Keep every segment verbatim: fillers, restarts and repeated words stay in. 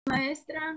Maestra,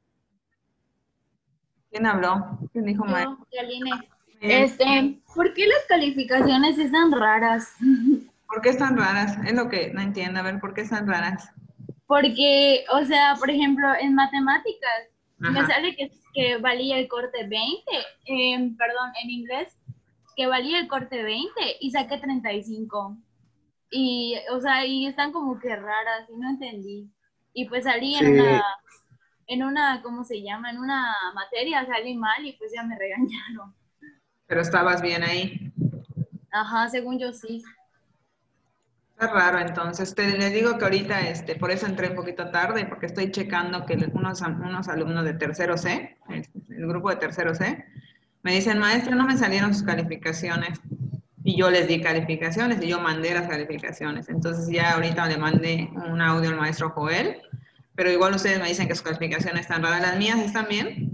¿Quién habló? ¿Quién dijo maestra? yo, Yaline. Este, ¿por qué las calificaciones están raras? ¿Por qué están raras? Es lo que no entiendo. A ver, ¿por qué están raras? Porque, o sea, por ejemplo, en matemáticas me Ajá. sale que, que valía el corte veinte, eh, perdón, en inglés, que valía el corte veinte y saqué treinta y cinco. Y, o sea, y están como que raras y no entendí. Y pues salí en una, Sí, en una, ¿cómo se llama? En una materia salí mal y pues ya me regañaron. Pero estabas bien ahí. Ajá, según yo sí. Está raro, entonces. Te, les digo que ahorita, este, por eso entré un poquito tarde, porque estoy checando que unos, unos alumnos de tercero C, el, el grupo de tercero C, me dicen, maestra, no me salieron sus calificaciones. Y yo les di calificaciones y yo mandé las calificaciones. Entonces ya ahorita le mandé un audio al maestro Joel, pero igual ustedes me dicen que sus calificaciones están raras. ¿Las mías están bien?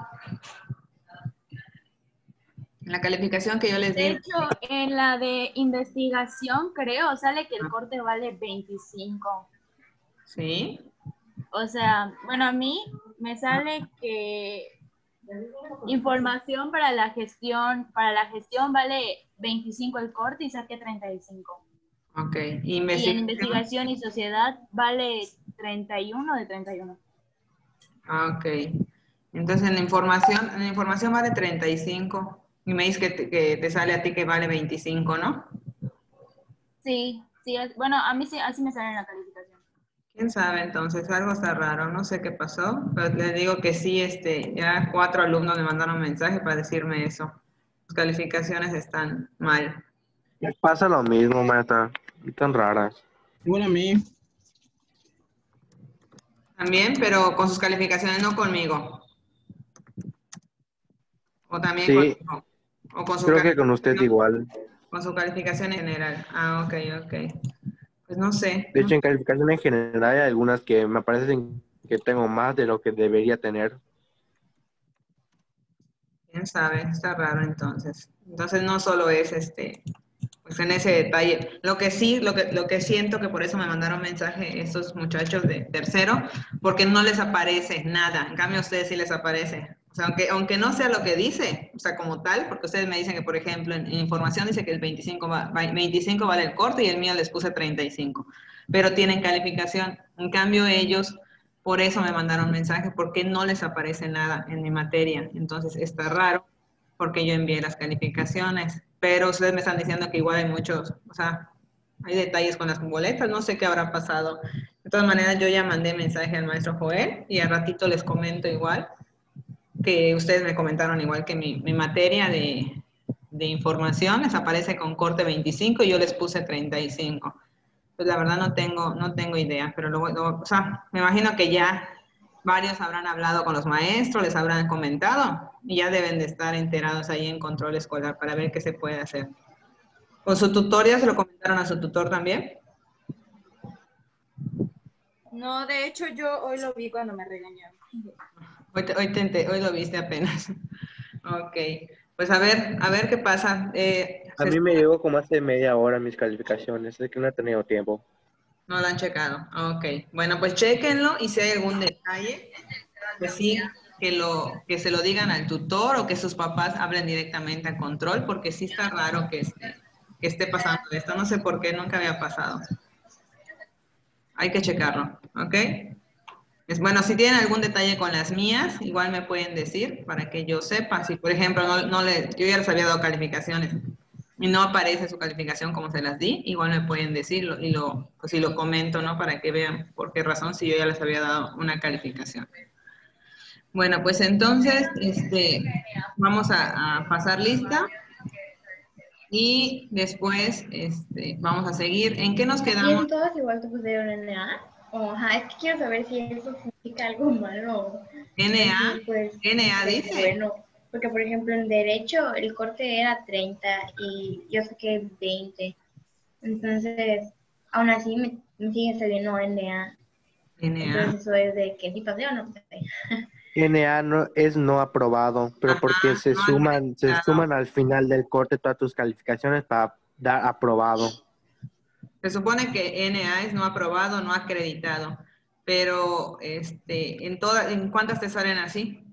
La calificación que yo les De di. hecho, en la de investigación, creo, sale que el corte vale veinticinco. Sí. O sea, bueno, a mí me sale que información para la gestión, para la gestión vale veinticinco el corte y saqué treinta y cinco. Ok. Y en Investigación. investigación y sociedad vale treinta y uno de treinta y uno. Ah, ok. Entonces en la información, en la información vale treinta y cinco y me dices que te, que te sale a ti que vale veinticinco, ¿no? Sí, sí, es, bueno, a mí sí, así me sale en la calificación. ¿Quién sabe entonces? Algo está raro, no sé qué pasó, pero les digo que sí, este, ya cuatro alumnos me mandaron mensaje para decirme eso. Sus calificaciones están mal. me pasa lo mismo, maestra. Tan raras. Igual a mí. También, pero con sus calificaciones, no conmigo. O también Sí, conmigo. O con su creo que con usted calificación, igual. con su calificación en general. Ah, ok, ok. Pues no sé, De no hecho, en calificación en general hay algunas que me parecen que tengo más de lo que debería tener. quién sabe, está raro entonces. Entonces no solo es este, pues en ese detalle. Lo que sí, lo que, lo que siento que por eso me mandaron mensaje estos muchachos de tercero, porque no les aparece nada. En cambio a ustedes sí les aparece. O sea, aunque, aunque no sea lo que dice, o sea, como tal, porque ustedes me dicen que, por ejemplo, en, en información dice que el veinticinco, va, veinticinco vale el corte y el mío les puse treinta y cinco, pero tienen calificación. En cambio ellos, por eso me mandaron mensaje, porque no les aparece nada en mi materia. Entonces está raro porque yo envié las calificaciones, pero ustedes me están diciendo que igual hay muchos, o sea, hay detalles con las boletas, no sé qué habrá pasado. De todas maneras, yo ya mandé mensaje al maestro Joel y al ratito les comento igual, que ustedes me comentaron igual que mi, mi materia de, de información les aparece con corte veinticinco y yo les puse treinta y cinco. Pues la verdad no tengo, no tengo idea, pero luego, luego, o sea, me imagino que ya varios habrán hablado con los maestros, les habrán comentado y ya deben de estar enterados ahí en control escolar para ver qué se puede hacer. ¿Con su tutoría se lo comentaron a su tutor también? No, de hecho yo hoy lo vi cuando me regañaron. Hoy, te, hoy, te, hoy lo viste apenas. Ok, pues a ver, a ver qué pasa. Eh, A se, mí me llegó como hace media hora mis calificaciones, es que no he tenido tiempo. no lo han checado. Ok, bueno, pues chequenlo y si hay algún detalle, pues sí, que, lo, que se lo digan al tutor o que sus papás hablen directamente a control, porque sí está raro que esté, que esté pasando esto. No sé por qué, nunca había pasado. Hay que checarlo, ¿ok? Es bueno, si tienen algún detalle con las mías, igual me pueden decir para que yo sepa. Si, por ejemplo, no, no le, yo ya les había dado calificaciones y no aparece su calificación como se las di, igual me pueden decirlo y lo, pues, si lo comento, ¿no? Para que vean por qué razón si yo ya les había dado una calificación. Bueno, pues entonces, este, vamos a, a pasar lista y después, este, vamos a seguir. ¿En qué nos ¿Y quedamos? en todas igual te pusieron N A? O, ajá, es que quiero saber si eso significa algo malo. N A, Entonces, pues, N A es dice. bueno. Porque, por ejemplo, en Derecho el corte era treinta y yo saqué veinte. Entonces, aún así me, me sigue saliendo N A. N A. Entonces, eso es de que sí pasé o no pasé. N A no, es no aprobado, pero porque Ajá, se no suman, se acreditado. suman al final del corte todas tus calificaciones para dar aprobado. Se supone que N A es no aprobado, no acreditado. pero este, en todas, ¿en cuántas te salen así?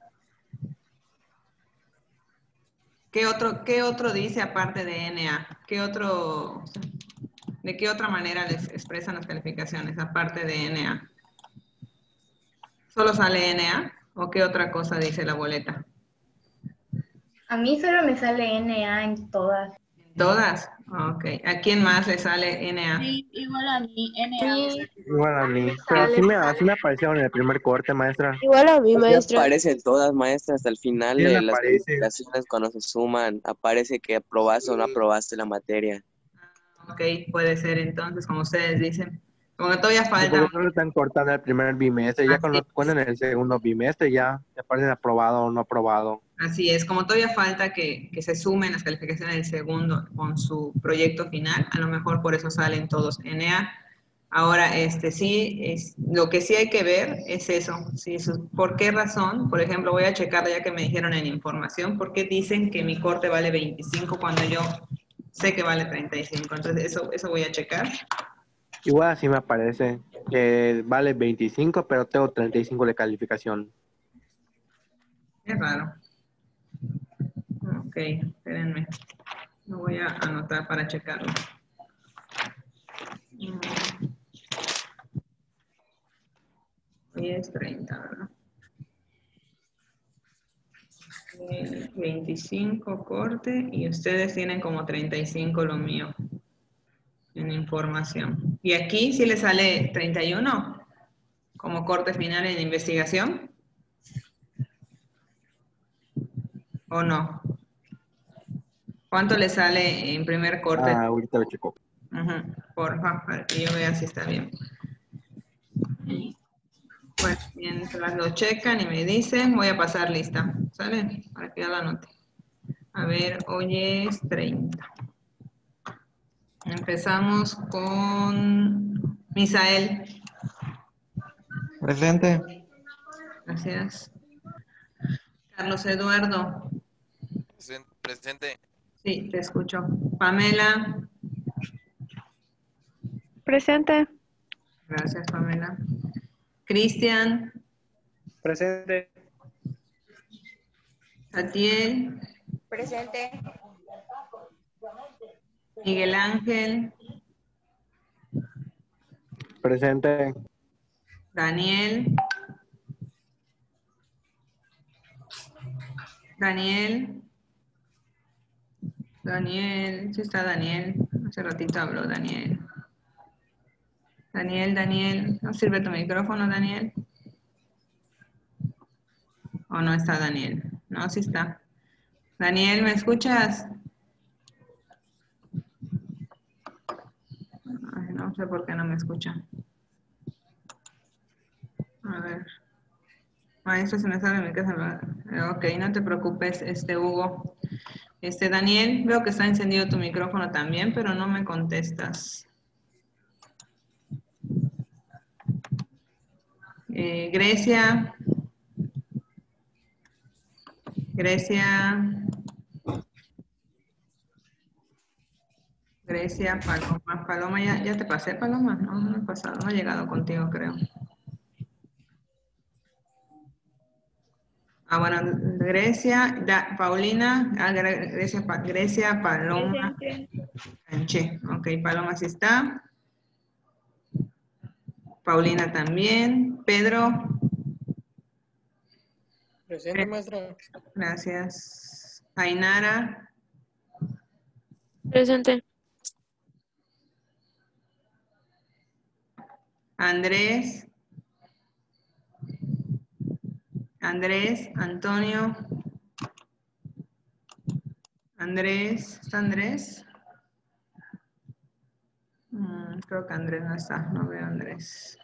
¿Qué otro, qué otro dice aparte de N A? ¿Qué otro, de qué otra manera les expresan las calificaciones aparte de N A? ¿Solo sale N A o qué otra cosa dice la boleta? A mí solo me sale N A en todas. ¿Todas? Ok. ¿A quién más le sale N A? Sí, igual a mí, N A me Sí, sale. Igual a a mí mí. me Pero sale. sí me, así me aparecieron en el primer corte, maestra. Igual a mí, Aquí maestra. aparecen todas, maestras, hasta el final ¿Quién de las aparece? calificaciones cuando se suman, aparece que aprobaste o no aprobaste la materia. Ok, puede ser entonces, como ustedes dicen. Como que todavía Sí, porque falta. solo están cortando el primer bimestre, ya cuando Así, cuando en el segundo bimestre ya te aparecen aprobado o no aprobado. así es, como todavía falta que, que se sumen las calificaciones del segundo con su proyecto final, a lo mejor por eso salen todos N A. Ahora, este sí, es, lo que sí hay que ver es eso, si su- ¿por qué razón? Por ejemplo, voy a checar ya que me dijeron en información, ¿por qué dicen que mi corte vale veinticinco cuando yo sé que vale treinta y cinco? Entonces, eso, eso voy a checar. Igual así me aparece que vale veinticinco, pero tengo treinta y cinco de calificación. Es raro. Ok, espérenme. Lo voy a anotar para checarlo. Mm. Hoy es treinta, ¿verdad? Eh, veinticinco corte y ustedes tienen como treinta y cinco lo mío en información. ¿Y aquí sí le sale treinta y uno como corte final en investigación? ¿O no? ¿Cuánto le sale en primer corte? Ah, ahorita lo checo. Ujú, porfa, para que yo vea si está bien. Pues mientras lo checan y me dicen, voy a pasar lista, ¿sale? Para que ya la anote. A ver, hoy es treinta. Empezamos con Misael. Presente. Gracias. Carlos Eduardo. Presen- Presente. Sí, te escucho. Pamela. Presente. Gracias, Pamela. Cristian. Presente. Satiel. Presente. Miguel Ángel. Presente. Daniel. Daniel. Daniel. Sí está Daniel. Hace ratito habló Daniel. Daniel, Daniel. ¿No sirve tu micrófono, Daniel? ¿O no está Daniel? No, sí está. Daniel, ¿me escuchas? Ay, no sé por qué no me escucha. A ver. Maestro, se me sale mi casa. Ok, no te preocupes, este Hugo. Este Daniel, veo que está encendido tu micrófono también, pero no me contestas. Eh, Grecia. Grecia. Grecia, Paloma. Paloma, ¿ya, ya te pasé, Paloma? No, no he pasado, no he llegado contigo, creo. Ah, bueno, Grecia, da, Paulina, ah, Gre- Grecia, Pa- Grecia, Paloma, Presente. Canché. Ok, Paloma sí está. Paulina también. Pedro. Presente, maestra. Gracias. Ainara. Presente. Andrés. Andrés, Antonio. Andrés, ¿está Andrés? Mm, creo que Andrés no está, no veo a Andrés.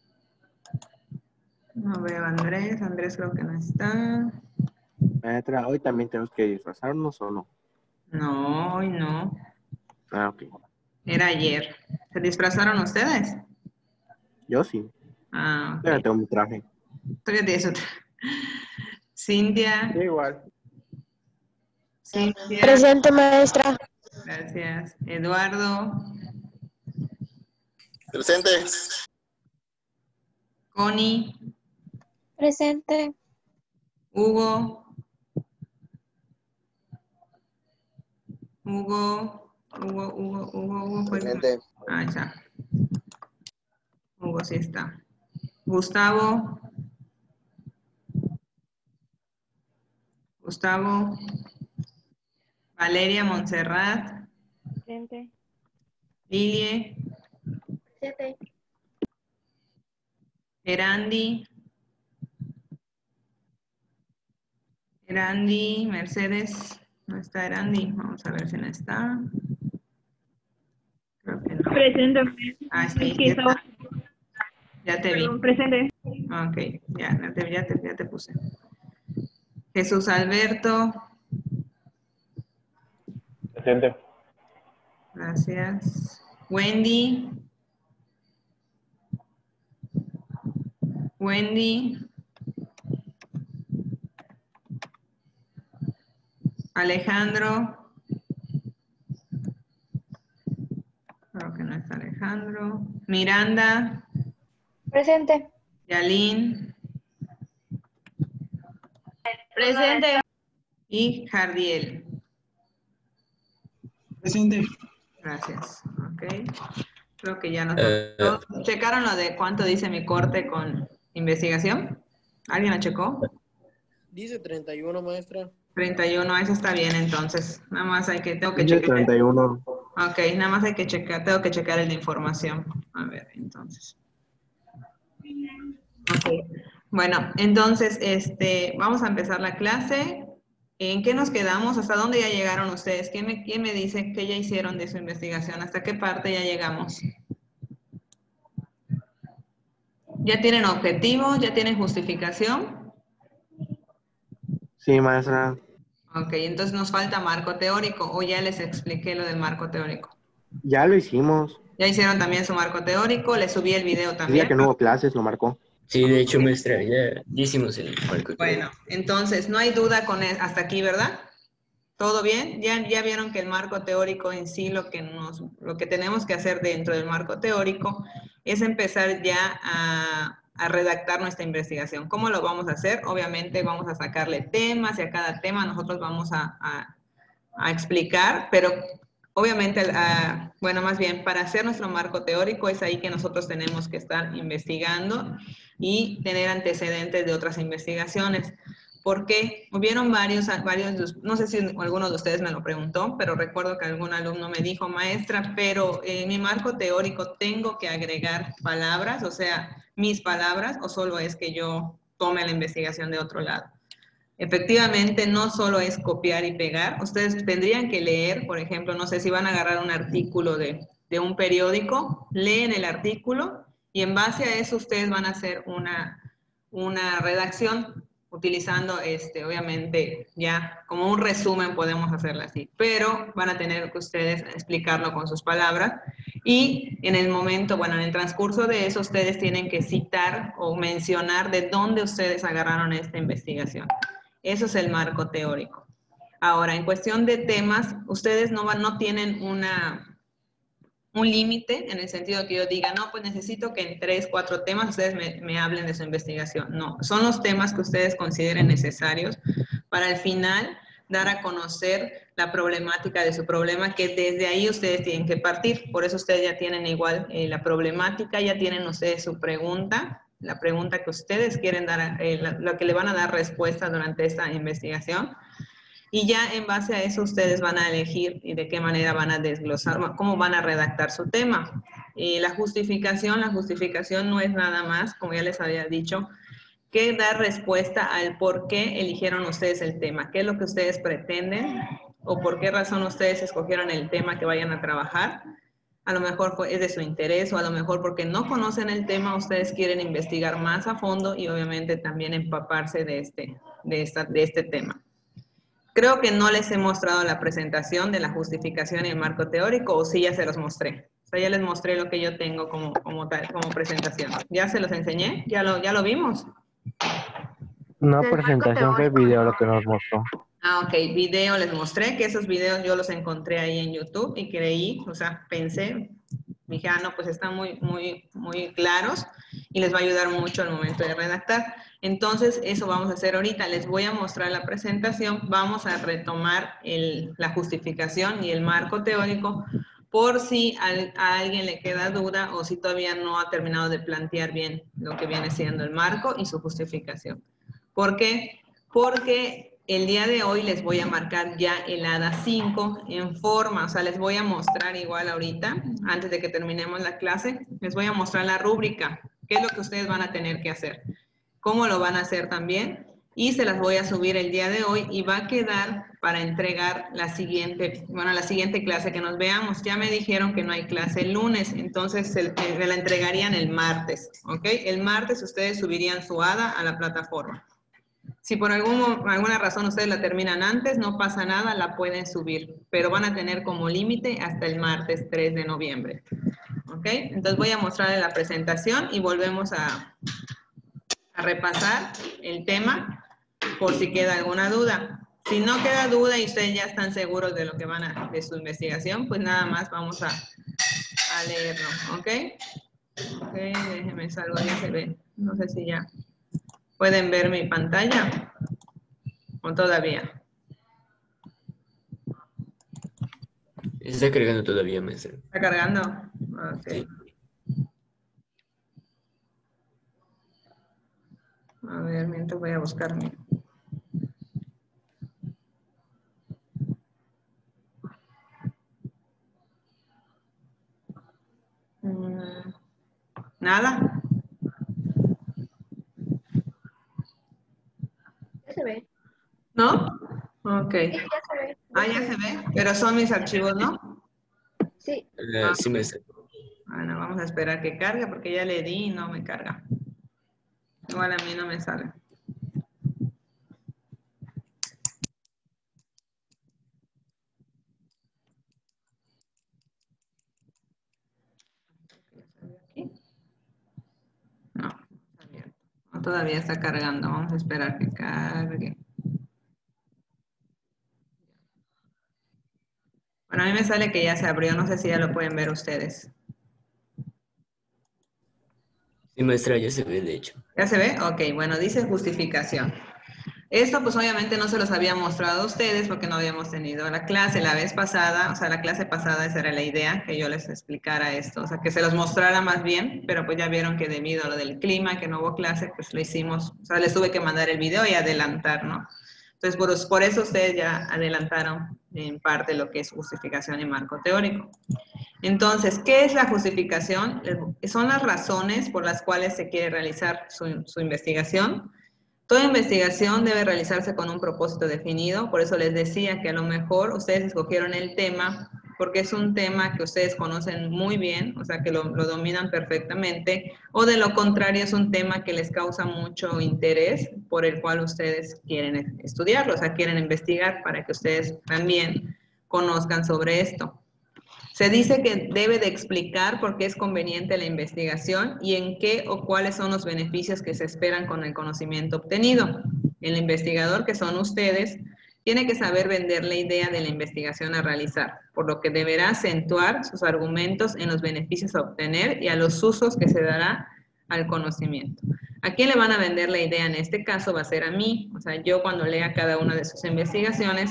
No veo a Andrés, Andrés creo que no está. Maestra, hoy también tenemos que disfrazarnos o no. No, hoy no. Ah, ok. Era ayer. ¿Se disfrazaron ustedes? Yo sí. Ah, Yo ya ok. tengo mi traje. Todavía tienes otra. Cintia. Igual. Cintia. Presente, maestra. Gracias. Eduardo. Presente. Connie, Presente. Hugo, Hugo, Hugo, Hugo, Hugo, Hugo. fue- Presente. Ah, ya. Hugo sí está. Gustavo. Gustavo. Valeria Montserrat. Presente. Lilie. Presente. Erandi. Erandi, Mercedes. No está Erandi. Vamos a ver si no está. Creo que no. Presente. Ah, sí, Es que ya estaba- está. Ya te vi. Perdón, presente. Ok, ya, ya te, ya te, ya te puse. Jesús Alberto. Presente. Gracias. Wendy. Wendy. Alejandro. Creo que no es Alejandro. Miranda. Presente. Yalín. Presente. Y Jardiel. Presente. Gracias. Ok. Creo que ya nos... Eh, ¿Todos ¿Checaron lo de cuánto dice mi corte con investigación? ¿Alguien lo checó? Dice treinta y uno, maestra. treinta y uno, eso está bien entonces. Nada más hay que, tengo que Dice checar. treinta y uno. Ok, nada más hay que checar, tengo que checar la información. A ver, entonces. Ok. Bueno, entonces, este, vamos a empezar la clase. ¿En qué nos quedamos? ¿Hasta dónde ya llegaron ustedes? ¿Quién me, quién me dice qué ya hicieron de su investigación? ¿Hasta qué parte ya llegamos? ¿Ya tienen objetivo? ¿Ya tienen justificación? Sí, maestra. Ok, entonces nos falta marco teórico, o ya les expliqué lo del marco teórico. Ya lo hicimos. Ya hicieron también su marco teórico, les subí el video El también. día que no hubo clases lo marcó. sí, de hecho, maestra, ya, ya hicimos el marco teórico. Bueno, entonces no hay duda con el- hasta aquí, ¿verdad? ¿Todo bien? Ya, ya vieron que el marco teórico en sí, lo que, nos, lo que tenemos que hacer dentro del marco teórico es empezar ya a, a redactar nuestra investigación. ¿Cómo lo vamos a hacer? Obviamente vamos a sacarle temas y a cada tema nosotros vamos a, a, a explicar, pero obviamente, a, bueno, más bien para hacer nuestro marco teórico es ahí que nosotros tenemos que estar investigando y tener antecedentes de otras investigaciones. Porque hubieron varios, varios, no sé si alguno de ustedes me lo preguntó, pero recuerdo que algún alumno me dijo, maestra, pero en mi marco teórico tengo que agregar palabras, o sea, mis palabras, o solo es que yo tome la investigación de otro lado. Efectivamente, no solo es copiar y pegar, ustedes tendrían que leer, por ejemplo, no sé si van a agarrar un artículo de, de un periódico, leen el artículo y en base a eso ustedes van a hacer una, una redacción utilizando, este, obviamente, ya como un resumen podemos hacerlo así, pero van a tener que ustedes explicarlo con sus palabras y en el momento, bueno, en el transcurso de eso ustedes tienen que citar o mencionar de dónde ustedes agarraron esta investigación. Eso es el marco teórico. Ahora, en cuestión de temas, ustedes no, van, no tienen una... un límite en el sentido de que yo diga, no, pues necesito que en tres, cuatro temas ustedes me, me hablen de su investigación. No, son los temas que ustedes consideren necesarios para al final dar a conocer la problemática de su problema, que desde ahí ustedes tienen que partir. Por eso ustedes ya tienen igual eh, la problemática, ya tienen ustedes su pregunta, la pregunta que ustedes quieren dar, eh, la, lo que le van a dar respuesta durante esta investigación. Y ya en base a eso ustedes van a elegir y de qué manera van a desglosar, cómo van a redactar su tema. Y la justificación, la justificación no es nada más, como ya les había dicho, que dar respuesta al por qué eligieron ustedes el tema, qué es lo que ustedes pretenden o por qué razón ustedes escogieron el tema que vayan a trabajar. A lo mejor es de su interés o a lo mejor porque no conocen el tema, ustedes quieren investigar más a fondo y obviamente también empaparse de este, de esta, de este tema. Creo que no les he mostrado la presentación de la justificación y el marco teórico, o sí ya se los mostré. O sea, ya les mostré lo que yo tengo como, como, tal, como presentación. ¿Ya se los enseñé? ¿Ya lo, ya lo vimos? No presentación, fue video lo que nos mostró. Ah, ok, video les mostré, que esos videos yo los encontré ahí en YouTube y creí, o sea, pensé, dije, ah, no, pues están muy, muy, muy claros y les va a ayudar mucho al momento de redactar. Entonces, eso vamos a hacer ahorita. Les voy a mostrar la presentación. Vamos a retomar el, la justificación y el marco teórico por si a, a alguien le queda duda o si todavía no ha terminado de plantear bien lo que viene siendo el marco y su justificación. ¿Por qué? Porque el día de hoy les voy a marcar ya el A D A cinco en forma, o sea, les voy a mostrar igual ahorita, antes de que terminemos la clase, les voy a mostrar la rúbrica, qué es lo que ustedes van a tener que hacer, cómo lo van a hacer también, y se las voy a subir el día de hoy y va a quedar para entregar la siguiente, bueno, la siguiente clase que nos veamos. Ya me dijeron que no hay clase el lunes, entonces se, me la entregarían el martes, ¿ok? El martes ustedes subirían su A D A a la plataforma. Si por algún, alguna razón ustedes la terminan antes, no pasa nada, la pueden subir, pero van a tener como límite hasta el martes tres de noviembre. ¿Ok? Entonces voy a mostrarles la presentación y volvemos a, a repasar el tema por si queda alguna duda. Si no queda duda y ustedes ya están seguros de lo que van a, de su investigación, pues nada más vamos a, a leerlo. ¿Ok? Ok, déjenme salgo, ya se ve. No sé si ya pueden ver mi pantalla o todavía. Está cargando todavía, maestra. ¿Está cargando? Ok. Sí. A ver, mientras voy a buscar mi... Mm, ¿Nada? Ya se ve. ¿No? Ok. Sí, ya se ve. Ah, ya se ve, pero son mis archivos, ¿no? Sí. Ah, sí, maestra. Bueno, vamos a esperar que cargue porque ya le di y no me carga. Igual a mí no me sale. No, está abierto. No, todavía está cargando. Vamos a esperar que cargue. Bueno, a mí me sale que ya se abrió. No sé si ya lo pueden ver ustedes. Sí, maestra, ya se ve, de hecho. ¿Ya se ve? Ok, bueno, dice justificación. Esto pues obviamente no se los había mostrado a ustedes porque no habíamos tenido la clase la vez pasada, o sea, la clase pasada esa era la idea, que yo les explicara esto, o sea, que se los mostrara más bien, pero pues ya vieron que debido a lo del clima, que no hubo clase, pues lo hicimos, o sea, les tuve que mandar el video y adelantar, ¿no? Entonces, por, por eso ustedes ya adelantaron en parte lo que es justificación y marco teórico. Entonces, ¿qué es la justificación? Son las razones por las cuales se quiere realizar su, su investigación. Toda investigación debe realizarse con un propósito definido, por eso les decía que a lo mejor ustedes escogieron el tema porque es un tema que ustedes conocen muy bien, o sea, que lo, lo dominan perfectamente, o de lo contrario es un tema que les causa mucho interés por el cual ustedes quieren estudiarlo, o sea, quieren investigar para que ustedes también conozcan sobre esto. Se dice que debe de explicar por qué es conveniente la investigación y en qué o cuáles son los beneficios que se esperan con el conocimiento obtenido. El investigador, que son ustedes, tiene que saber vender la idea de la investigación a realizar, por lo que deberá acentuar sus argumentos en los beneficios a obtener y a los usos que se dará al conocimiento. ¿A quién le van a vender la idea? En este caso va a ser a mí. O sea, yo cuando lea cada una de sus investigaciones,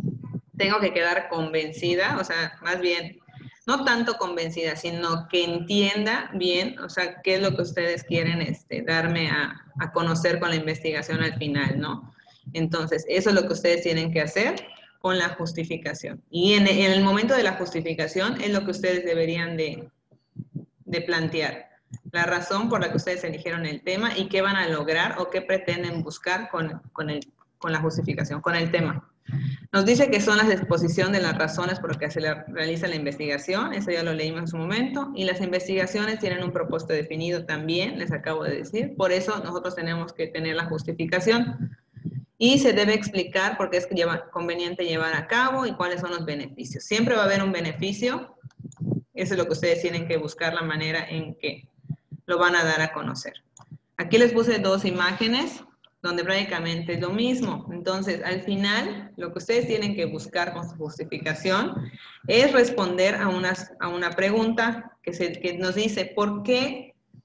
tengo que quedar convencida, o sea, más bien, no tanto convencida, sino que entienda bien, o sea, qué es lo que ustedes quieren este, darme a, a conocer con la investigación al final, ¿no? Entonces, eso es lo que ustedes tienen que hacer con la justificación. Y en, en el momento de la justificación es lo que ustedes deberían de, de plantear. La razón por la que ustedes eligieron el tema y qué van a lograr o qué pretenden buscar con, con, el, con la justificación, con el tema. Nos dice que son las exposición de las razones por las que se realiza la investigación, eso ya lo leímos en su momento, y las investigaciones tienen un propósito definido también, les acabo de decir, por eso nosotros tenemos que tener la justificación. Y se debe explicar por qué es lleva, conveniente llevar a cabo y cuáles son los beneficios. Siempre va a haber un beneficio, eso es lo que ustedes tienen que buscar la manera en que lo van a dar a conocer. Aquí les puse dos imágenes donde prácticamente es lo mismo. Entonces, al final, lo que ustedes tienen que buscar con su justificación es responder a, unas, a una pregunta que, se, que nos dice, ¿por qué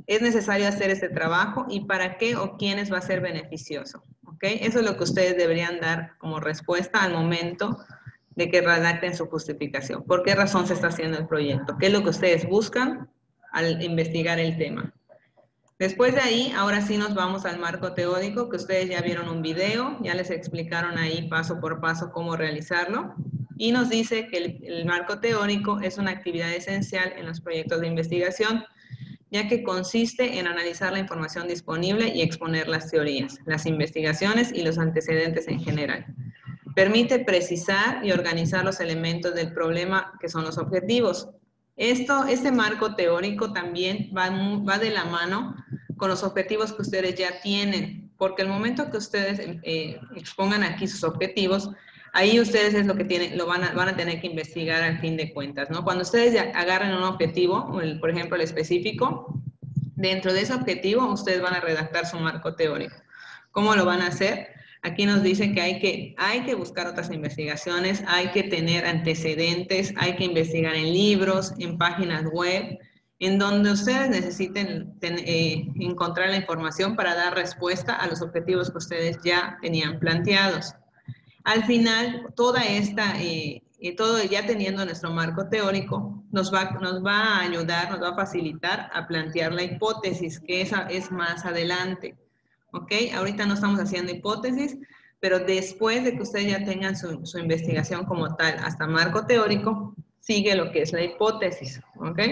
es necesario hacer este trabajo y para qué o quiénes va a ser beneficioso. ¿Ok? Eso es lo que ustedes deberían dar como respuesta al momento de que redacten su justificación. ¿Por qué razón se está haciendo el proyecto? ¿Qué es lo que ustedes buscan al investigar el tema? Después de ahí, ahora sí nos vamos al marco teórico, que ustedes ya vieron un video, ya les explicaron ahí paso por paso cómo realizarlo, y nos dice que el, el marco teórico es una actividad esencial en los proyectos de investigación, ya que consiste en analizar la información disponible y exponer las teorías, las investigaciones y los antecedentes en general. Permite precisar y organizar los elementos del problema que son los objetivos. Esto, este marco teórico también va, va de la mano con los objetivos que ustedes ya tienen, porque el momento que ustedes eh, expongan aquí sus objetivos, ahí ustedes es lo que tienen, lo van a, van a tener que investigar al fin de cuentas, ¿no? Cuando ustedes ya agarren un objetivo, el, por ejemplo el específico, dentro de ese objetivo ustedes van a redactar su marco teórico. ¿Cómo lo van a hacer? Aquí nos dice que hay que, hay que buscar otras investigaciones, hay que tener antecedentes, hay que investigar en libros, en páginas web, en donde ustedes necesiten ten, eh, encontrar la información para dar respuesta a los objetivos que ustedes ya tenían planteados. Al final, toda esta, eh, eh, todo ya teniendo nuestro marco teórico, nos va, nos va a ayudar, nos va a facilitar a plantear la hipótesis, que esa es más adelante. ¿Ok? Ahorita no estamos haciendo hipótesis, pero después de que ustedes ya tengan su, su investigación como tal, hasta marco teórico, sigue lo que es la hipótesis. ¿Ok?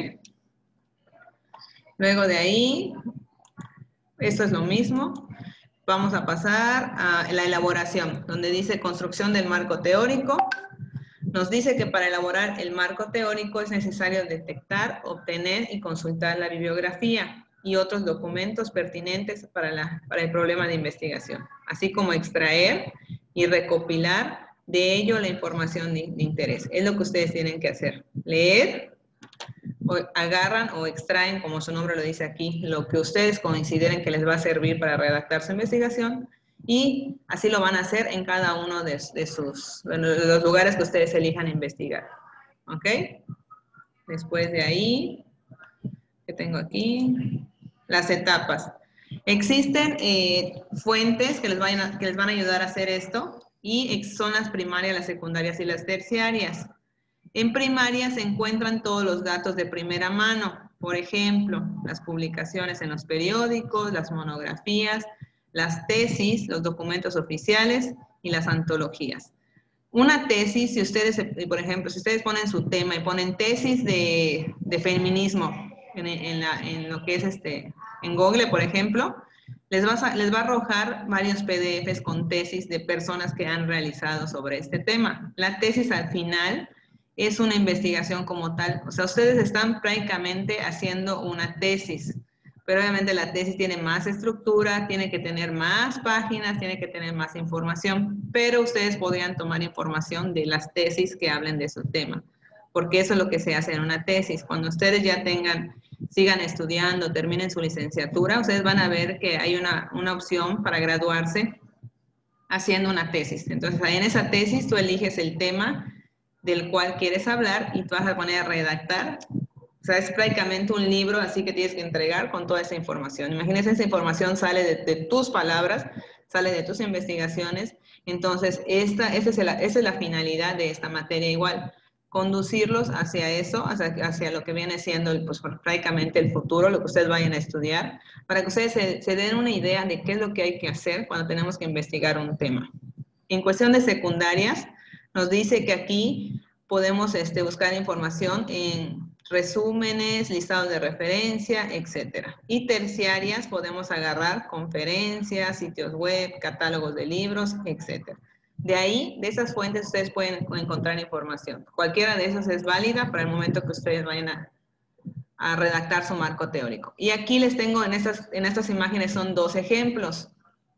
Luego de ahí, esto es lo mismo. Vamos a pasar a la elaboración, donde dice construcción del marco teórico. Nos dice que para elaborar el marco teórico es necesario detectar, obtener y consultar la bibliografía y otros documentos pertinentes para, la, para el problema de investigación, así como extraer y recopilar de ello la información de, de interés. Es lo que ustedes tienen que hacer. Leer, o agarran o extraen, como su nombre lo dice aquí, lo que ustedes consideren que les va a servir para redactar su investigación y así lo van a hacer en cada uno de, de, sus, de los lugares que ustedes elijan investigar. ¿Ok? Después de ahí, ¿qué tengo aquí? Las etapas. Existen eh, fuentes que les, vayan a, que les van a ayudar a hacer esto y son las primarias, las secundarias y las terciarias. En primaria se encuentran todos los datos de primera mano, por ejemplo, las publicaciones en los periódicos, las monografías, las tesis, los documentos oficiales y las antologías. Una tesis, si ustedes, por ejemplo, si ustedes ponen su tema y ponen tesis de, de feminismo en, en, la, en lo que es este, en Google, por ejemplo, les va, a, les va a arrojar varios P D Fs con tesis de personas que han realizado sobre este tema. La tesis al final es una investigación como tal. O sea, ustedes están prácticamente haciendo una tesis, pero obviamente la tesis tiene más estructura, tiene que tener más páginas, tiene que tener más información, pero ustedes podrían tomar información de las tesis que hablen de su tema, porque eso es lo que se hace en una tesis. Cuando ustedes ya tengan, sigan estudiando, terminen su licenciatura, ustedes van a ver que hay una, una opción para graduarse haciendo una tesis. Entonces, ahí en esa tesis tú eliges el tema del cual quieres hablar y tú vas a poner a redactar. O sea, es prácticamente un libro así que tienes que entregar con toda esa información. Imagínense, esa información sale de, de tus palabras, sale de tus investigaciones. Entonces, esta, esa, es la, esa es la finalidad de esta materia igual. Conducirlos hacia eso, hacia, hacia lo que viene siendo pues, prácticamente el futuro, lo que ustedes vayan a estudiar, para que ustedes se, se den una idea de qué es lo que hay que hacer cuando tenemos que investigar un tema. En cuestión de secundarias, nos dice que aquí podemos este, buscar información en resúmenes, listados de referencia, etcétera. Y terciarias podemos agarrar conferencias, sitios web, catálogos de libros, etcétera. De ahí, de esas fuentes, ustedes pueden encontrar información. Cualquiera de esas es válida para el momento que ustedes vayan a, a redactar su marco teórico. Y aquí les tengo, en estas, en estas imágenes son dos ejemplos.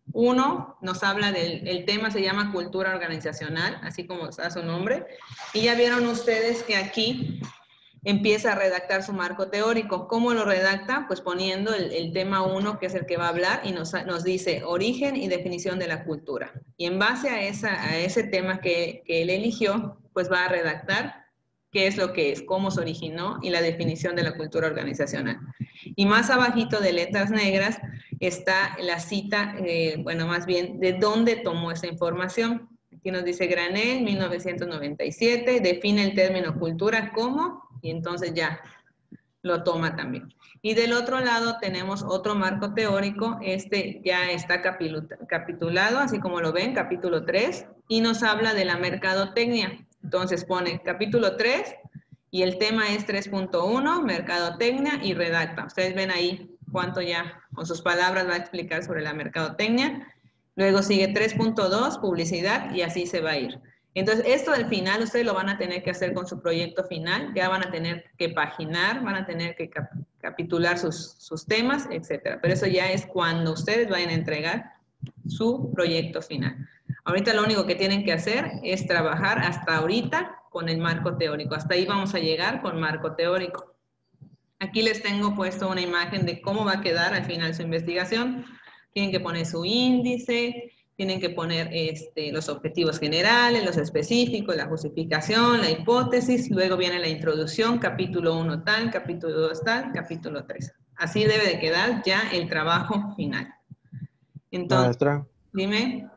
Uno nos habla del el tema, se llama cultura organizacional, así como está su nombre. Y ya vieron ustedes que aquí empieza a redactar su marco teórico. ¿Cómo lo redacta? Pues poniendo el, el tema uno, que es el que va a hablar, y nos, nos dice origen y definición de la cultura. Y en base a, esa, a ese tema que, que él eligió, pues va a redactar qué es lo que es, cómo se originó y la definición de la cultura organizacional. Y más abajito de letras negras está la cita, eh, bueno, más bien, de dónde tomó esa información. Aquí nos dice Granell, mil novecientos noventa y siete, define el término cultura como, y entonces ya lo toma también. Y del otro lado tenemos otro marco teórico, este ya está capitulado, así como lo ven, capítulo tres, y nos habla de la mercadotecnia. Entonces pone capítulo tres, y el tema es tres punto uno, mercadotecnia, y redacta. Ustedes ven ahí cuánto ya, con sus palabras, va a explicar sobre la mercadotecnia. Luego sigue tres punto dos, publicidad, y así se va a ir. Entonces, esto al final ustedes lo van a tener que hacer con su proyecto final, ya van a tener que paginar, van a tener que cap capitular sus, sus temas, etcétera. Pero eso ya es cuando ustedes vayan a entregar su proyecto final. Ahorita lo único que tienen que hacer es trabajar hasta ahorita con el marco teórico. Hasta ahí vamos a llegar con marco teórico. Aquí les tengo puesto una imagen de cómo va a quedar al final su investigación. Tienen que poner su índice, tienen que poner este, los objetivos generales, los específicos, la justificación, la hipótesis, luego viene la introducción, capítulo uno tal, capítulo dos tal, capítulo tres. Así debe de quedar ya el trabajo final. Entonces, Maestra, dime.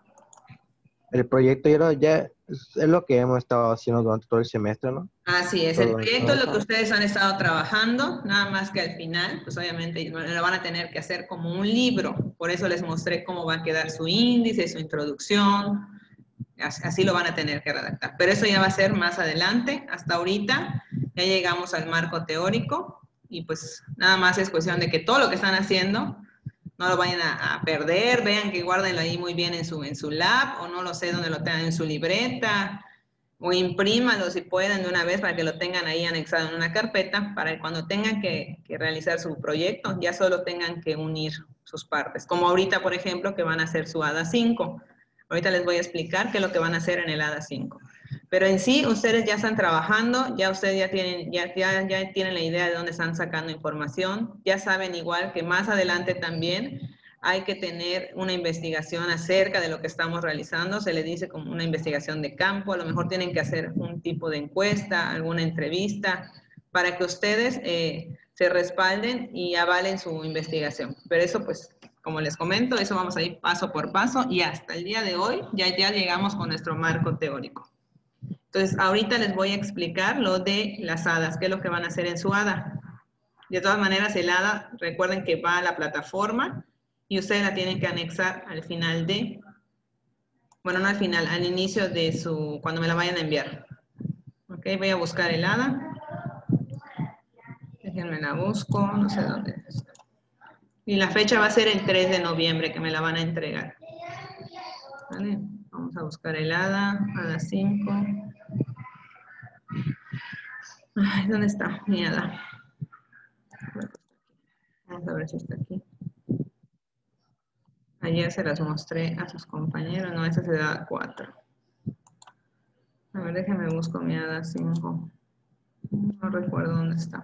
el proyecto ya, ya es, es lo que hemos estado haciendo durante todo el semestre, ¿no? Así es, Todo el el proyecto es lo que semestre. ustedes han estado trabajando, nada más que al final, pues obviamente lo van a tener que hacer como un libro, por eso les mostré cómo va a quedar su índice, su introducción, así lo van a tener que redactar, pero eso ya va a ser más adelante. Hasta ahorita ya llegamos al marco teórico y pues nada más es cuestión de que todo lo que están haciendo no lo vayan a, a perder, vean que guárdenlo ahí muy bien en su, en su lab, o no lo sé dónde lo tengan en su libreta, o imprímanlo si pueden de una vez para que lo tengan ahí anexado en una carpeta, para que cuando tengan que, que realizar su proyecto ya solo tengan que unir sus partes. Como ahorita, por ejemplo, que van a hacer su A D A cinco. Ahorita les voy a explicar qué es lo que van a hacer en el A D A cinco. Pero en sí, ustedes ya están trabajando, ya ustedes ya tienen, ya, ya, ya tienen la idea de dónde están sacando información, ya saben igual que más adelante también hay que tener una investigación acerca de lo que estamos realizando, se le dice como una investigación de campo, a lo mejor tienen que hacer un tipo de encuesta, alguna entrevista, para que ustedes eh, se respalden y avalen su investigación. Pero eso pues, como les comento, eso vamos a ir paso por paso y hasta el día de hoy ya, ya llegamos con nuestro marco teórico. Entonces, ahorita les voy a explicar lo de las hadas, qué es lo que van a hacer en su hada. De todas maneras, el hada, recuerden que va a la plataforma y ustedes la tienen que anexar al final de, bueno, no al final, al inicio de su, cuando me la vayan a enviar. Ok, voy a buscar el hada. Déjenme la busco, no sé dónde está. Y la fecha va a ser el tres de noviembre que me la van a entregar. ¿Vale? Vamos a buscar el hada, hada cinco. Ay, ¿dónde está mi hada? Vamos a ver si está aquí. Ayer se las mostré a sus compañeros. No, esa se da cuatro. A ver, déjenme busco mi hada cinco. No recuerdo dónde está.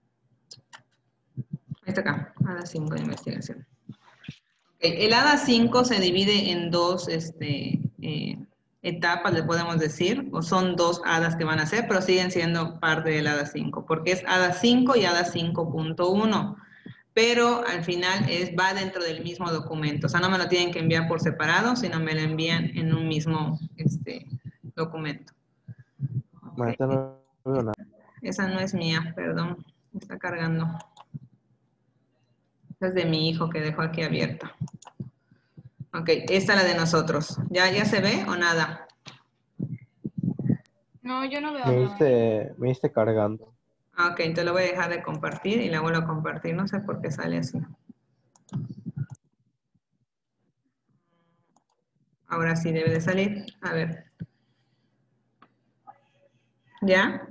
Ahí está acá, hada cinco de investigación. Okay. El hada cinco se divide en dos este, eh, etapas, le podemos decir, o son dos hadas que van a hacer, pero siguen siendo parte del hada cinco, porque es hada cinco y hada cinco punto uno. Pero al final es, va dentro del mismo documento. O sea, no me lo tienen que enviar por separado, sino me lo envían en un mismo este, documento. Okay. No veo nada. Esa no es mía, perdón. Me está cargando. Esa es de mi hijo que dejó aquí abierta. Ok, esta es la de nosotros. ¿Ya, ya se ve o nada? No, yo no veo Me nada. hice, me hice cargando. Ah, ok, entonces lo voy a dejar de compartir y la vuelvo a compartir. No sé por qué sale así. Ahora sí debe de salir. A ver. ¿Ya?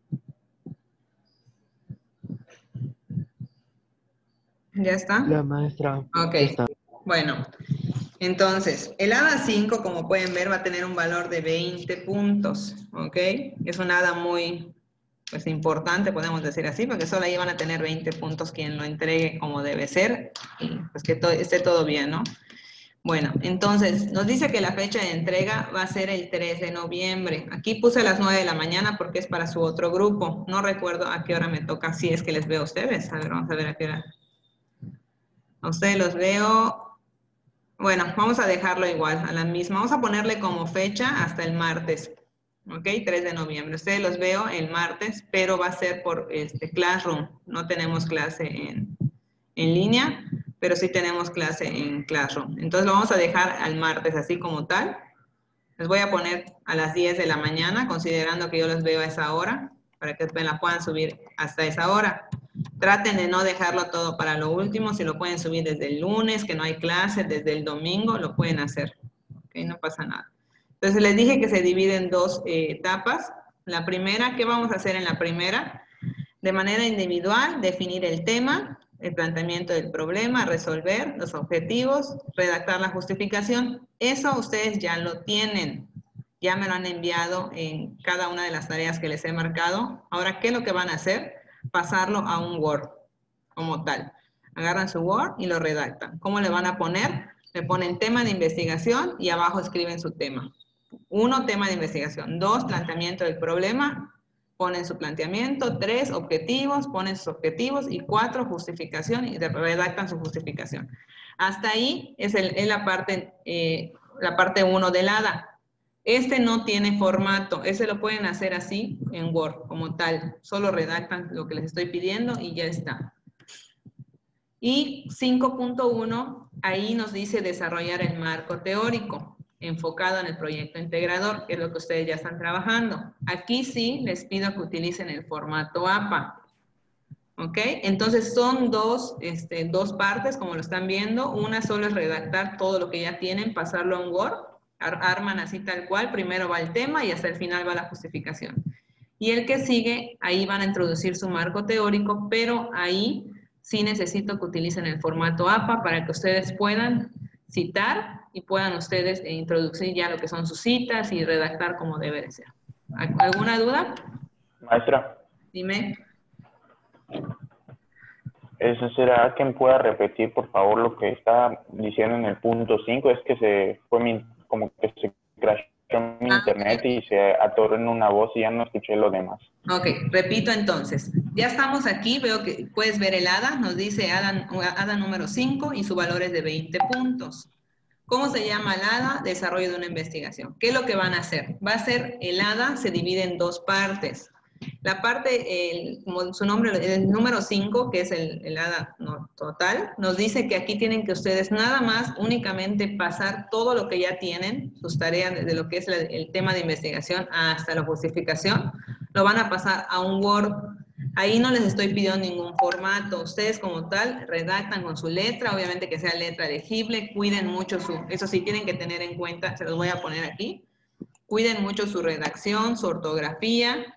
¿Ya está? La maestra. Ok. Está. Bueno, entonces, el hada cinco, como pueden ver, va a tener un valor de veinte puntos. ¿Ok? Es una hada muy... pues importante, podemos decir así, porque solo ahí van a tener veinte puntos quien lo entregue como debe ser y pues que todo, esté todo bien, ¿no? Bueno, entonces nos dice que la fecha de entrega va a ser el tres de noviembre. Aquí puse a las nueve de la mañana porque es para su otro grupo. No recuerdo a qué hora me toca, si es que les veo a ustedes. A ver, vamos a ver a qué hora. A ustedes los veo. Bueno, vamos a dejarlo igual, a la misma. Vamos a ponerle como fecha hasta el martes. ¿Ok? tres de noviembre. Ustedes los veo el martes, pero va a ser por este Classroom. No tenemos clase en, en línea, pero sí tenemos clase en Classroom. Entonces lo vamos a dejar al martes así como tal. Les voy a poner a las diez de la mañana, considerando que yo los veo a esa hora, para que me la puedan subir hasta esa hora. Traten de no dejarlo todo para lo último. Si lo pueden subir desde el lunes, que no hay clase, desde el domingo, lo pueden hacer. ¿Ok? No pasa nada. Entonces les dije que se divide en dos eh, etapas. La primera, ¿qué vamos a hacer en la primera? De manera individual, definir el tema, el planteamiento del problema, resolver los objetivos, redactar la justificación. Eso ustedes ya lo tienen. Ya me lo han enviado en cada una de las tareas que les he marcado. Ahora, ¿qué es lo que van a hacer? Pasarlo a un Word como tal. Agarran su Word y lo redactan. ¿Cómo le van a poner? Le ponen tema de investigación y abajo escriben su tema. Uno, tema de investigación. Dos, planteamiento del problema. Ponen su planteamiento. Tres, objetivos. Ponen sus objetivos. Y cuatro, justificación y redactan su justificación. Hasta ahí es, el, es la parte eh, la parte uno del A D A. Este no tiene formato. Ese lo pueden hacer así en Word como tal. Solo redactan lo que les estoy pidiendo y ya está. Y cinco punto uno, ahí nos dice desarrollar el marco teórico enfocado en el proyecto integrador, que es lo que ustedes ya están trabajando. Aquí sí les pido que utilicen el formato A P A. ¿Ok? Entonces son dos, este, dos partes, como lo están viendo. Una solo es redactar todo lo que ya tienen, pasarlo a un Word. Ar arman así tal cual. Primero va el tema y hasta el final va la justificación. Y el que sigue, ahí van a introducir su marco teórico, pero ahí sí necesito que utilicen el formato A P A para que ustedes puedan citar y puedan ustedes introducir ya lo que son sus citas y redactar como debe de ser. ¿Alguna duda? Maestra. Dime. ¿Eso será que me pueda repetir, por favor, lo que está diciendo en el punto cinco? Es que se fue mi, como que se crashó mi ah, internet okay. Y se atoró en una voz y ya no escuché lo demás. Ok, repito entonces. Ya estamos aquí, veo que puedes ver el A D A, nos dice A D A, A D A número cinco y su valor es de veinte puntos. ¿Cómo se llama el A D A? Desarrollo de una investigación. ¿Qué es lo que van a hacer? Va a ser, el A D A se divide en dos partes. La parte, el, como su nombre, el número cinco, que es el, el A D A no, total, nos dice que aquí tienen que ustedes nada más, únicamente pasar todo lo que ya tienen, sus tareas desde lo que es la, el tema de investigación hasta la justificación, lo van a pasar a un Word. Ahí no les estoy pidiendo ningún formato. Ustedes como tal redactan con su letra, obviamente que sea letra legible, cuiden mucho su, eso sí tienen que tener en cuenta, se los voy a poner aquí, cuiden mucho su redacción, su ortografía,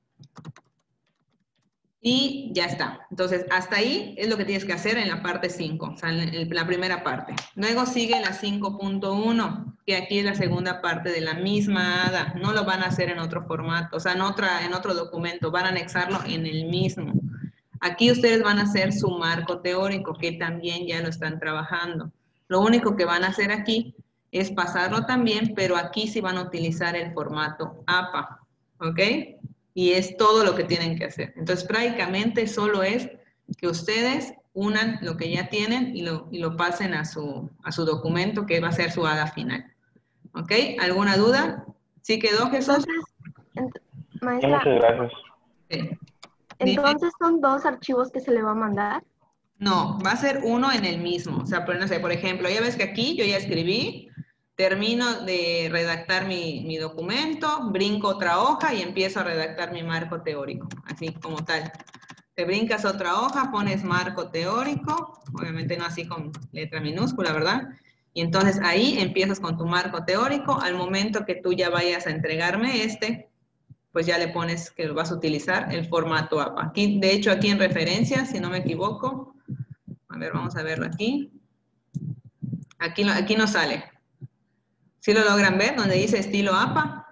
y ya está. Entonces, hasta ahí es lo que tienes que hacer en la parte cinco, o sea, en la primera parte. Luego sigue la cinco punto uno, que aquí es la segunda parte de la misma A D A. No lo van a hacer en otro formato, o sea, en, otra, en otro documento, van a anexarlo en el mismo. Aquí ustedes van a hacer su marco teórico, que también ya lo están trabajando. Lo único que van a hacer aquí es pasarlo también, pero aquí sí van a utilizar el formato A P A, ¿ok? Y es todo lo que tienen que hacer. Entonces, prácticamente solo es que ustedes unan lo que ya tienen y lo, y lo pasen a su, a su documento, que va a ser su A D A final. ¿Ok? ¿Alguna duda? ¿Sí quedó, Jesús? Entonces, Sí, maestra, muchas gracias. Sí. entonces son dos archivos que se le va a mandar. No, va a ser uno en el mismo. O sea, por, no sé, por ejemplo, ya ves que aquí yo ya escribí, termino de redactar mi, mi documento, brinco otra hoja y empiezo a redactar mi marco teórico, así como tal. Te brincas otra hoja, pones marco teórico, obviamente no así con letra minúscula, ¿verdad? Y entonces ahí empiezas con tu marco teórico. Al momento que tú ya vayas a entregarme este, pues ya le pones que vas a utilizar el formato A P A. Aquí, de hecho, aquí en referencia, si no me equivoco, a ver, vamos a verlo aquí. Aquí, aquí nos sale. ¿Sí lo logran ver? Donde dice estilo A P A.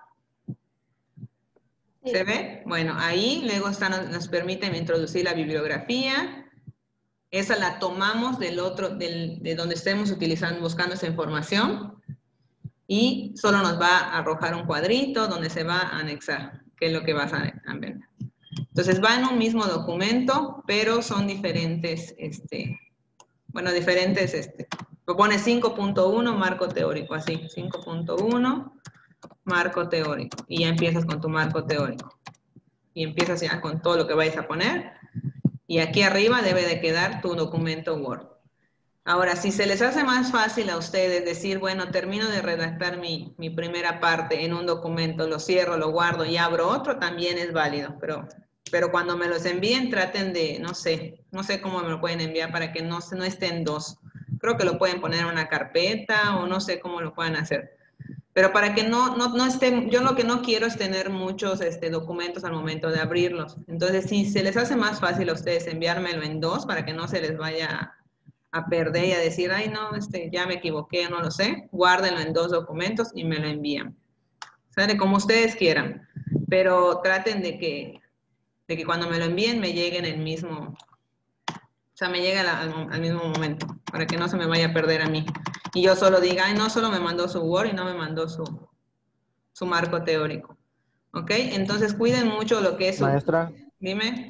¿Se ve? Bueno, ahí luego está, nos, nos permiten introducir la bibliografía. esa la tomamos del otro, del, de donde estemos utilizando, buscando esa información, y solo nos va a arrojar un cuadrito donde se va a anexar, que es lo que vas a, a ver. Entonces va en un mismo documento, pero son diferentes, este, bueno, diferentes, este, lo pone cinco punto uno, marco teórico, así, cinco punto uno, marco teórico, y ya empiezas con tu marco teórico. Y empiezas ya con todo lo que vayas a poner, y aquí arriba debe de quedar tu documento Word. Ahora, si se les hace más fácil a ustedes decir, bueno, termino de redactar mi, mi primera parte en un documento, lo cierro, lo guardo y abro otro, también es válido, pero, pero cuando me los envíen, traten de, no sé, no sé cómo me lo pueden enviar para que no, no estén dos. Creo que lo pueden poner en una carpeta o no sé cómo lo pueden hacer. Pero para que no, no, no estén, yo lo que no quiero es tener muchos este, documentos al momento de abrirlos. Entonces, si se les hace más fácil a ustedes enviármelo en dos para que no se les vaya a perder y a decir, ay no, este, ya me equivoqué, no lo sé, guárdenlo en dos documentos y me lo envían. ¿Sale? Como ustedes quieran. Pero traten de que, de que cuando me lo envíen me llegue en el mismo, o sea, me llegue al, al, al mismo momento, para que no se me vaya a perder a mí. Y yo solo diga, ay, no, solo me mandó su Word y no me mandó su, su marco teórico. ¿Ok? Entonces, cuiden mucho lo que es su... Maestra. Dime.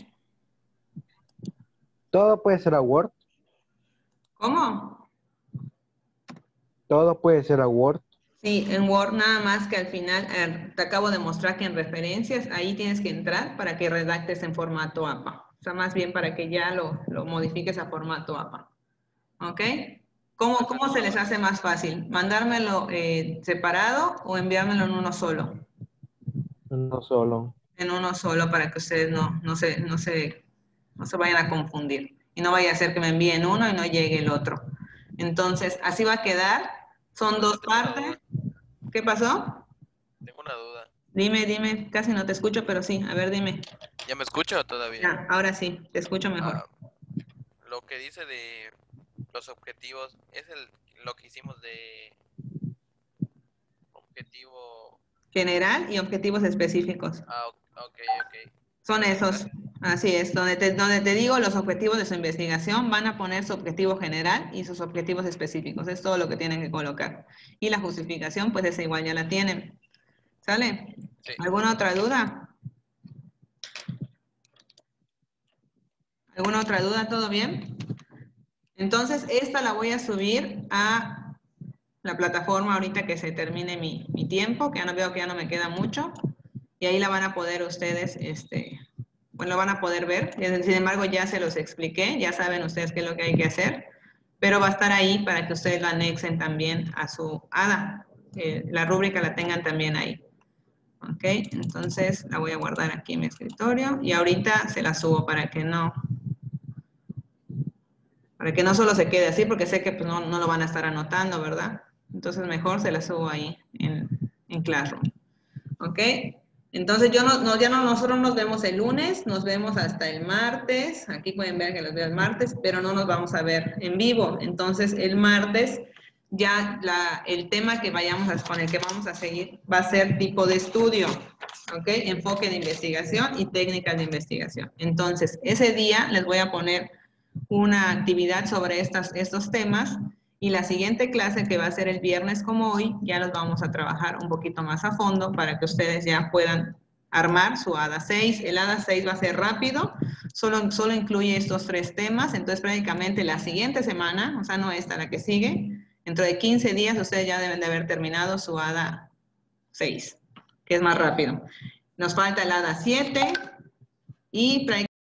¿Todo puede ser a Word? ¿Cómo? ¿Todo puede ser a Word? Sí, en Word nada más que al final, eh, te acabo de mostrar que en referencias, ahí tienes que entrar para que redactes en formato A P A. O sea, más bien para que ya lo, lo modifiques a formato A P A. ¿Ok? ¿Cómo, cómo se les hace más fácil? ¿Mandármelo eh, separado o enviármelo en uno solo? Uno solo. En uno solo para que ustedes no, no, se, no, se, no se vayan a confundir. Y no vaya a ser que me envíen uno y no llegue el otro. Entonces, así va a quedar. Son dos partes. ¿Qué pasó? Tengo una duda. Dime, dime. Casi no te escucho, pero sí. A ver, dime. ¿Ya me escucho todavía? Ya, ahora sí. Te escucho mejor. Ah, lo que dice de los objetivos es el, lo que hicimos de objetivo... General y objetivos específicos. Ah, ok, ok. Son esos. Así es. Donde te, donde te digo los objetivos de su investigación, van a poner su objetivo general y sus objetivos específicos. Es todo lo que tienen que colocar. Y la justificación, pues esa igual ya la tienen. ¿Sale? Sí. ¿Alguna otra duda? ¿Alguna otra duda? ¿Todo bien? Entonces, esta la voy a subir a la plataforma ahorita que se termine mi, mi tiempo, que ya no veo que ya no me queda mucho. Y ahí la van a poder ustedes, este, bueno, lo van a poder ver. Sin embargo, ya se los expliqué, ya saben ustedes qué es lo que hay que hacer. Pero va a estar ahí para que ustedes la anexen también a su A D A. Eh, la rúbrica la tengan también ahí. Ok, entonces la voy a guardar aquí en mi escritorio y ahorita se la subo para que no, para que no solo se quede así, porque sé que pues, no, no lo van a estar anotando, ¿verdad? Entonces mejor se la subo ahí en, en Classroom. Ok, entonces yo no, no, ya no, nosotros nos vemos el lunes, nos vemos hasta el martes, aquí pueden ver que los veo el martes, pero no nos vamos a ver en vivo. Entonces el martes ya la, el tema que vayamos a, con el que vamos a seguir va a ser tipo de estudio, ¿ok? Enfoque de investigación y técnicas de investigación. Entonces, ese día les voy a poner una actividad sobre estas, estos temas y la siguiente clase que va a ser el viernes como hoy, ya los vamos a trabajar un poquito más a fondo para que ustedes ya puedan armar su A D A seis. El A D A seis va a ser rápido, solo, solo incluye estos tres temas, entonces prácticamente la siguiente semana, o sea, no esta, la que sigue, dentro de quince días ustedes ya deben de haber terminado su A D A seis, que es más rápido. Nos falta el A D A siete y prácticamente